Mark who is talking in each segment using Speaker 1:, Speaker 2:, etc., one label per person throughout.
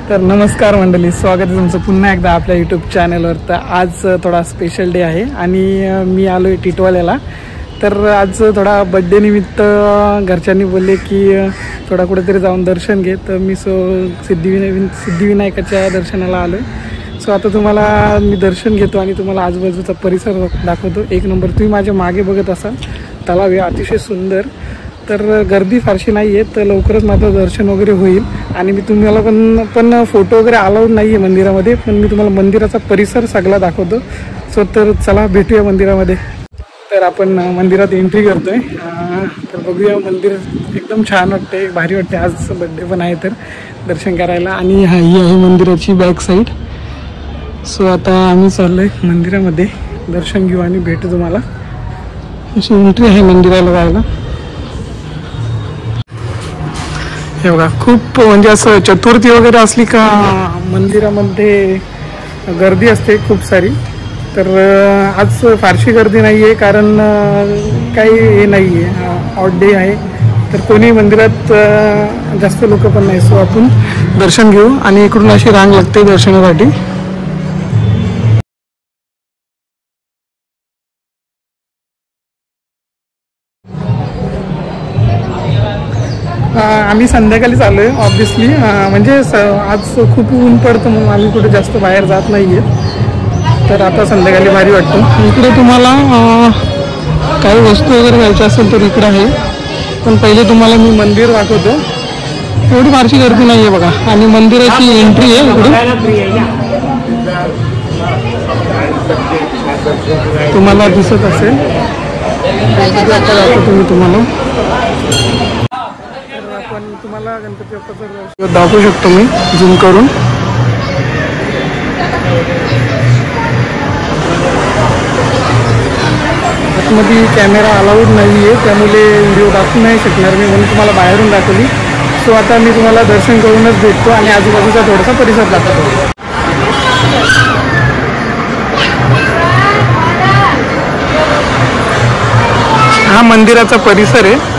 Speaker 1: तर नमस्कार मंडळी, स्वागत आहे तुमचं पुन्हा एकदा आपल्या यूट्यूब चॅनलवर। तर आज थोडा स्पेशल डे आहे आणि मी आलो आहे टिटवाल्याला। तर आज थोडा बड्डे निमित्त घरच्यांनी बोलले की थोडा कुठेतरी जाऊन दर्शन घे, तर मी सिद्धिविनायकाच्या दर्शनाला आलो आहे। सो आता तुम्हाला मी दर्शन घेतो आणि तुम्हाला आजूबाजूचा परिसर दाखवतो। एक नंबर तुम्ही माझ्या मागे बघत असाल तलाव आहे, अतिशय सुंदर। तर गर्दी फारशी नाही आहे, तर लवकरच माझं दर्शन वगैरे होईल आणि मी तुम्हाला पण फोटो वगैरे अलाउड नाही आहे मंदिरामध्ये, पण मी तुम्हाला मंदिराचा परिसर सगळा दाखवतो। सो तर चला भेटूया मंदिरामध्ये। तर आपण मंदिरात एंट्री करतोय। तर बघूया, मंदिर एकदम छान वाटते, भारी वाटते। आज बड्डे पण आहे तर दर्शन करायला। आणि ही आहे मंदिराची बॅक साईड। सो आता आम्ही चाललोय मंदिरामध्ये, दर्शन घेऊ आणि भेटू तुम्हाला। अशी एंट्री आहे मंदिराला जायला। हे बघा, खूप म्हणजे असं चतुर्थी वगैरे असली का मंदिरामध्ये गर्दी असते खूप सारी। तर आज फारशी गर्दी नाही आहे, कारण काही हे नाही आहे, ऑड डे आहे, तर कोणी मंदिरात जास्त लोक पण नाही। सो आपण दर्शन घेऊ आणि इकडून अशी रांग लागते दर्शनासाठी। आम्ही संध्याकाळी आलो आहे ऑब्विसली, म्हणजे आज खूप ऊन पडतं म्हणून आम्ही कुठे जास्त बाहेर जात नाही आहे। तर आता संध्याकाळी भारी वाटतं। इकडे तुम्हाला काही वस्तू वगैरे घ्यायच्या असेल तर इकडे आहे, पण पहिले तुम्हाला मी मंदिर दाखवतो। एवढी फारशी गर्दी नाही आहे बघा, आणि मंदिराची एंट्री आहे इकडे, तुम्हाला दिसत असेल। तुम्ही तुम्हाला गणपती बाप्पाचं दाखवू शकतो मी झूम करून। आतमध्ये कॅमेरा अलाउड नाही आहे, त्यामुळे व्हिडिओ दाखवू नाही शकणार मी, म्हणून तुम्हाला बाहेरून दाखवली। सो आता मी तुम्हाला दर्शन करूनच भेटतो आणि आजूबाजूचा थोडासा परिसर दाखवतो। हा मंदिराचा परिसर आहे,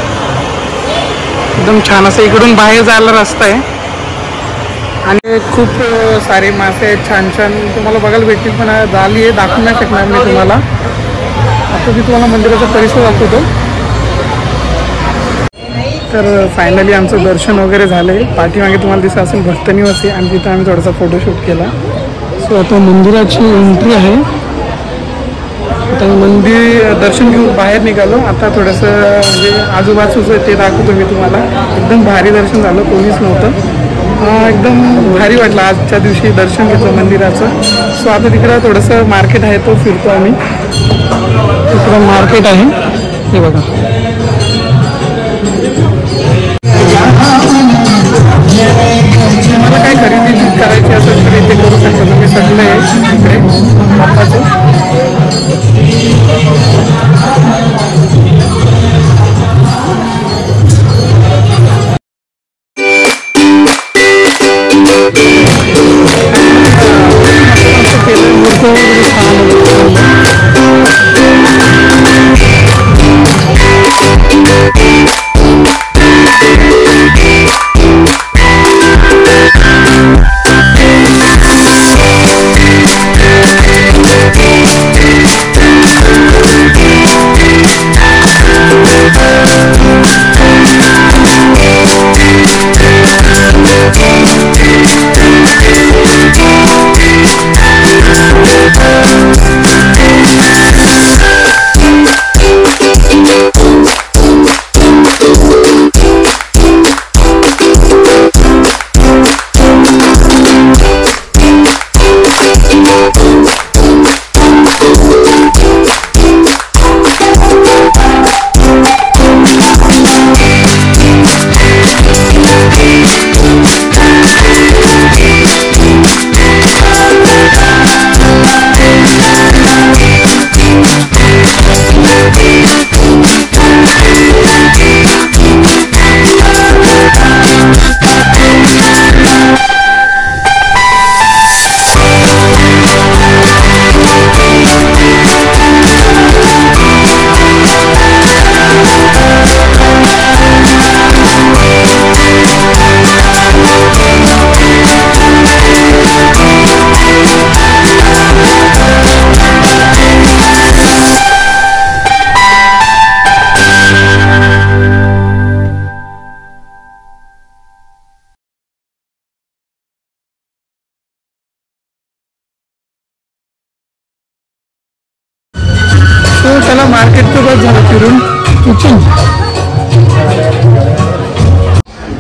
Speaker 1: एकदम छान असं। इकडून बाहेर जायला रस्ता आहे आणि खूप सारे मासे आहेत, छान छान तुम्हाला बघायला भेटतील, पण झाली आहे दाखवू नाही शकणार मी तुम्हाला। आता मी तुम्हाला मंदिराचा परिसर दाखवतो। तर फायनली आमचं दर्शन वगैरे झालं आहे। पाठीमागे तुम्हाला दिसत असेल भक्तनिवास आहे आणि तिथं आम्ही थोडासा फोटोशूट केला। सो आता मंदिराची एंट्री आहे। आता मंदिर दर्शन घेऊन बाहेर निघालो। आता थोडंसं म्हणजे आजूबाजूचं ते दाखवतो मी तुम्हाला। एकदम भारी दर्शन झालं, कोणीच नव्हतं, एकदम भारी वाटलं आजच्या दिवशी दर्शन घेतलं मंदिराचं। सो आता तिकडं थोडंसं मार्केट आहे, तो फिरतो आम्ही। तिकडं मार्केट आहे, हे बघा। मला काही खरेदी करायची असेल तर इथे करू शकतो तुम्ही, सगळं आहे इकडे बाप्पाचं।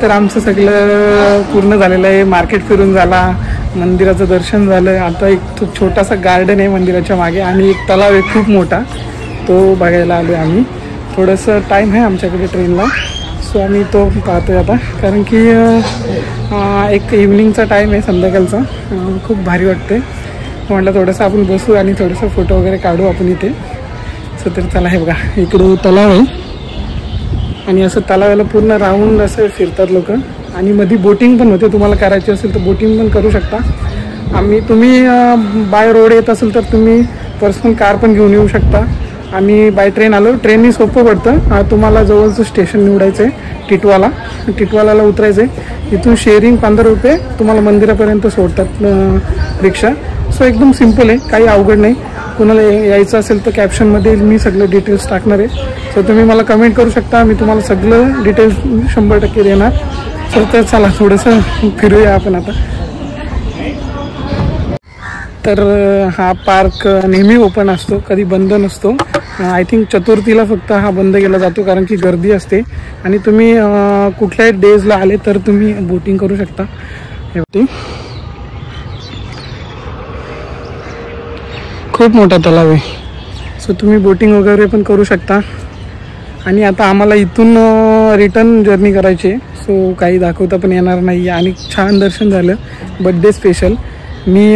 Speaker 1: तर आमचं सगळं पूर्ण झालेलं आहे. मार्केट फिरून झाला, मंदिराचं दर्शन झालं. आता एक छोटासा गार्डन आहे मंदिराच्या मागे आणि एक तलाव आहे खूप मोठा, तो बघायला आलो आम्ही. थोडंसं टाईम आहे आमच्याकडे ट्रेनला, सो आम्ही तो पाहतोय आता. कारण की एक इव्हनिंगचा टाईम आहे, संध्याकाळचा. खूप भारी वाटते. म्हटलं थोडंसं आपण बसू आणि थोडंसं फोटो वगैरे काढू आपण इथे. सो तर चला, हे बघा इकडं तलाव आहे आणि असं तलावाला पूर्ण राऊंड असं फिरतात लोक. आणि मध्ये बोटिंग पण होते, तुम्हाला करायची असेल तर बोटिंग पण करू शकता. तुम्ही बाय रोड येत असेल तर तुम्ही पर्सनल कार पण घेऊन येऊ शकता. आम्ही बाय ट्रेन आलो. ट्रेननी सोपं पडतं. तुम्हाला जवळचं स्टेशन निवडायचं आहे टिटवालाला उतरायचं आहे. इथून शेअरिंग 15 रुपये तुम्हाला मंदिरापर्यंत सोडतात रिक्षा. सो एकदम सिम्पल आहे, काही अवघड नाही. कुणाला यायचं असेल तर कॅप्शनमध्ये मी सगळं डिटेल्स टाकणार आहे. सो तुम्ही मला कमेंट करू शकता, मी तुम्हाला सगळं डिटेल्स 100% देणार. सो तर चला थोडंसं फिरूया आपण आता. तर हा पार्क नेहमी ओपन असतो, कधी बंद नसतो. आय थिंक चतुर्थीला फक्त हा बंद केला जातो कारण की गर्दी असते. आणि तुम्ही कुठल्याही डेजला आले तर तुम्ही बोटिंग करू शकता. हे खूप मोठा तलाव आहे, सो तुम्ही बोटिंग वगैरे पण करू शकता. आणि आता आम्हाला इथून रिटर्न जर्नी करायची आहे, सो काही दाखवता पण येणार नाही. आणि छान दर्शन झालं. Birthday special. मी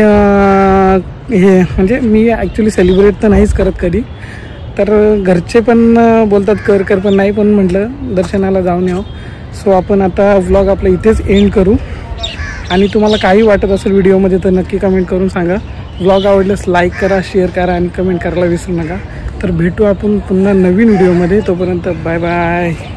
Speaker 1: मी ॲक्च्युली सेलिब्रेट तर नाहीच करत कधी, तर घरचे पण बोलतात कर पण नाही, पण म्हटलं दर्शनाला जाऊन यावं. सो आपण आता व्लॉग आपला इथेच एंड करू. आणि तुम्हाला काही वाटत असेल व्हिडिओमध्ये तर नक्की कमेंट करून सांगा. व्लॉग आवडल्यास लाईक करा, शेअर करा आणि कमेंट करायला विसरू नका. तर भेटू आपण पुन्हा नवीन व्हिडिओमध्ये. तोपर्यंत बाय बाय.